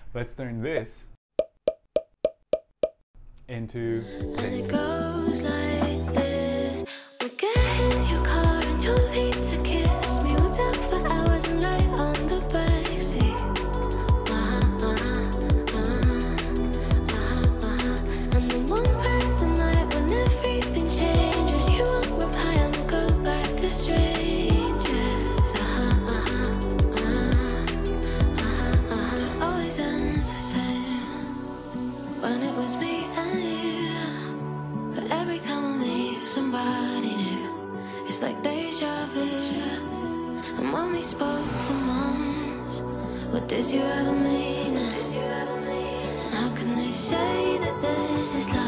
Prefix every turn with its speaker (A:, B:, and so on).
A: let's turn this into
B: And it goes like this. We'll get in your car and you'll need to kiss me. We'll talk for hours and lie on the backseat. And then we'll ride the night when everything changes. You won't reply and we'll go back to strangers. It always ends the same when it was me and you. But every time I meet somebody new, it's like deja vu. And when we spoke for months, what did you ever mean? And how can they say that this is love?